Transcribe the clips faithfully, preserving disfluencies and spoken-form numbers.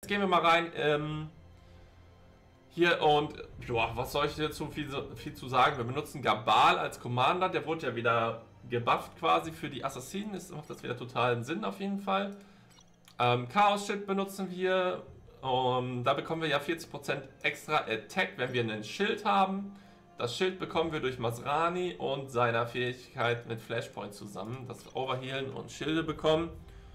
Jetzt gehen wir mal rein. Ähm, hier und joa, was soll ich dazu viel, viel zu sagen? Wir benutzen Gabal als Commander. Der wurde ja wieder gebufft quasi für die Assassinen. Das macht das wieder totalen Sinn auf jeden Fall. Ähm, Chaos Shit benutzen wir. Um, da bekommen wir ja vierzig Prozent extra Attack, wenn wir einen Schild haben. Das Schild bekommen wir durch Masrani und seiner Fähigkeit mit Flashpoint zusammen, dass wir Overhealen und Schilde bekommen.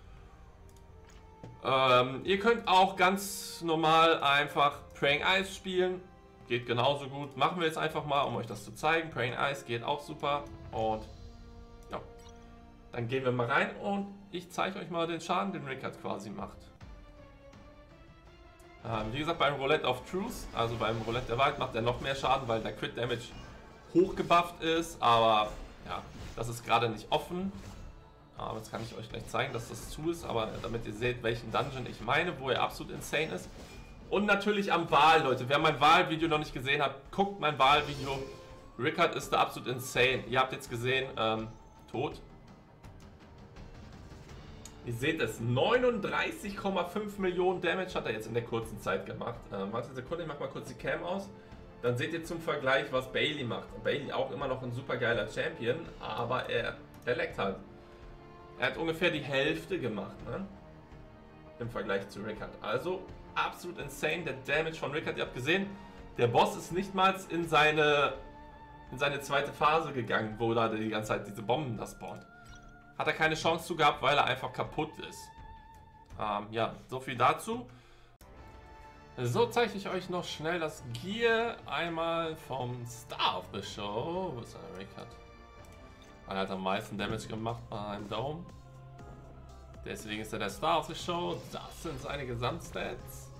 Ähm, ihr könnt auch ganz normal einfach Praying Ice spielen. Geht genauso gut. Machen wir jetzt einfach mal, um euch das zu zeigen. Praying Ice geht auch super. Und ja, dann gehen wir mal rein und ich zeige euch mal den Schaden, den Rickard quasi macht. Ähm, wie gesagt, beim Roulette of Truth, also beim Roulette der Wahrheit, macht er noch mehr Schaden, weil der Crit Damage hochgebufft ist. Aber ja, das ist gerade nicht offen. Aber jetzt kann ich euch gleich zeigen, dass das zu ist, aber damit ihr seht, welchen Dungeon ich meine, wo er absolut insane ist. Und natürlich am Wahl, Leute. Wer mein Wahlvideo noch nicht gesehen hat, guckt mein Wahlvideo. Rickard ist da absolut insane. Ihr habt jetzt gesehen, ähm, tot. Ihr seht es, neununddreißig Komma fünf Millionen Damage hat er jetzt in der kurzen Zeit gemacht. Ähm, warte eine Sekunde, ich mach mal kurz die Cam aus. Dann seht ihr zum Vergleich, was Bailey macht. Bailey auch immer noch ein super geiler Champion, aber er, er leckt halt. Er hat ungefähr die Hälfte gemacht, ne? Im Vergleich zu Rickard. Also absolut insane, der Damage von Rickard. Ihr habt gesehen, der Boss ist nicht mal in seine, in seine zweite Phase gegangen, wo da die ganze Zeit diese Bomben da spawnt. Hat er keine Chance zu gehabt, weil er einfach kaputt ist. Ähm, ja, so viel dazu. So zeige ich euch noch schnell das Gear einmal vom Star of the Show. Wo ist der Rickard? Er hat am meisten Damage gemacht beim Dome. Deswegen ist er der Star of the Show. Das sind seine Gesamtstats.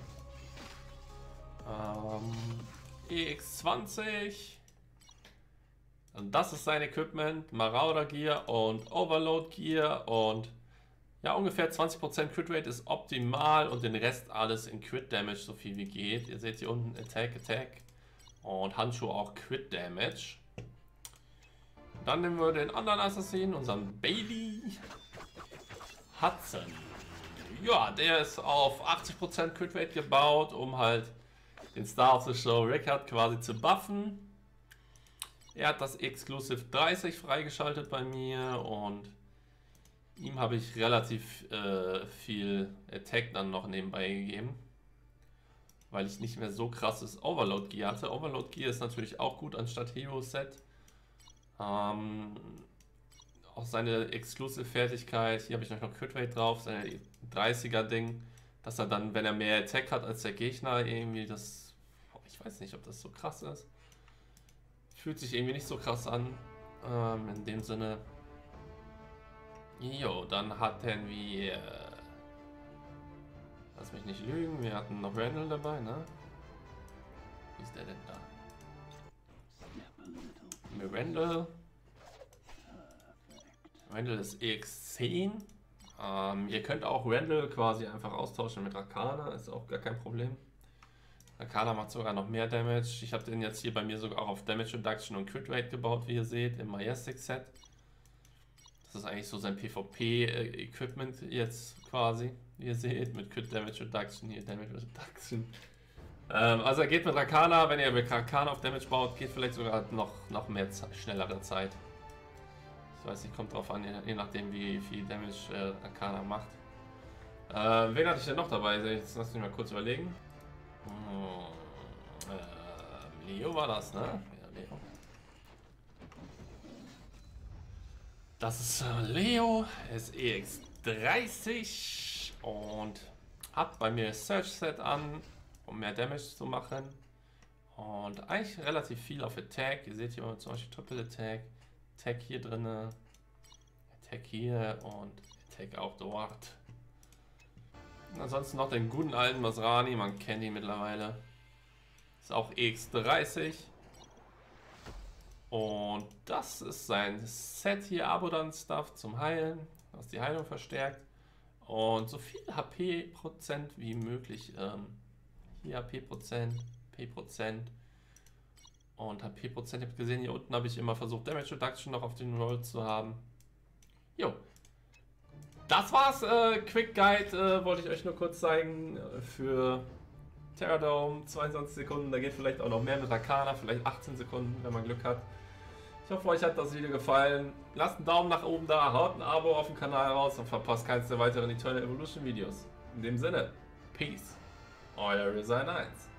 Ähm, E X zwanzig. Und das ist sein Equipment. Marauder Gear und Overload Gear. Und ja, ungefähr zwanzig Prozent Crit Rate ist optimal. Und den Rest alles in Crit Damage, so viel wie geht. Ihr seht hier unten Attack, Attack. Und Handschuhe auch Crit Damage. Dann nehmen wir den anderen Assassinen, unseren Bailey Hudson. Ja, der ist auf achtzig Prozent Crit Rate gebaut, um halt den Star of the Show Rickard quasi zu buffen. Er hat das Exclusive dreißig freigeschaltet bei mir und ihm habe ich relativ äh, viel Attack dann noch nebenbei gegeben, weil ich nicht mehr so krasses Overload Gear hatte. Overload Gear ist natürlich auch gut anstatt Hero Set. Ähm, auch seine Exclusive-Fertigkeit, hier habe ich noch Crit Rate drauf, seine dreißiger Ding, dass er dann, wenn er mehr Attack hat als der Gegner, irgendwie das, ich weiß nicht, ob das so krass ist. Fühlt sich irgendwie nicht so krass an, ähm, in dem Sinne. Jo, dann hatten wir, lass mich nicht lügen, wir hatten noch Randall dabei, ne? Wie ist der denn da? Randall. Randall ist E X zehn. Ähm, ihr könnt auch Randall quasi einfach austauschen mit Rakana, ist auch gar kein Problem. Rakana macht sogar noch mehr Damage. Ich habe den jetzt hier bei mir sogar auch auf Damage Reduction und Crit Rate gebaut, wie ihr seht, im Majestic Set. Das ist eigentlich so sein PvP-Equipment jetzt quasi, wie ihr seht, mit Crit Damage Reduction, hier Damage Reduction. Ähm, also er geht mit Rakana, wenn ihr mit Rakana auf Damage baut, geht vielleicht sogar noch, noch mehr schnellere Zeit. Ich weiß nicht, kommt drauf an, je, je nachdem wie viel Damage äh, Rakana macht. Äh, wen hatte ich denn noch dabei? Jetzt lass mich mal kurz überlegen. Hm, äh, Leo war das, ne? Ja, Leo. Das ist äh, Leo, er ist E X dreißig und hat bei mir Search Set an, um mehr Damage zu machen. Und eigentlich relativ viel auf Attack. Ihr seht hier zum Beispiel Triple Attack. Attack hier drin. Attack hier und Attack auch dort. Und ansonsten noch den guten alten Masrani. Man kennt ihn mittlerweile. Ist auch E X dreißig. Und das ist sein Set hier. Abodan-Stuff zum Heilen. Was die Heilung verstärkt. Und so viel H P-Prozent wie möglich. Ähm, Hier H P-Prozent, P-Prozent und H P-Prozent. Ihr habt gesehen, hier unten habe ich immer versucht, Damage Reduction noch auf den Roll zu haben. Jo. das war's. Äh, Quick Guide äh, wollte ich euch nur kurz zeigen äh, für Terradome. zweiundzwanzig Sekunden, da geht vielleicht auch noch mehr mit Arcana, vielleicht achtzehn Sekunden, wenn man Glück hat. Ich hoffe, euch hat das Video gefallen. Lasst einen Daumen nach oben da, haut ein Abo auf dem Kanal raus und verpasst keins der weiteren Eternal Evolution Videos. In dem Sinne, Peace. Euer Resign eins.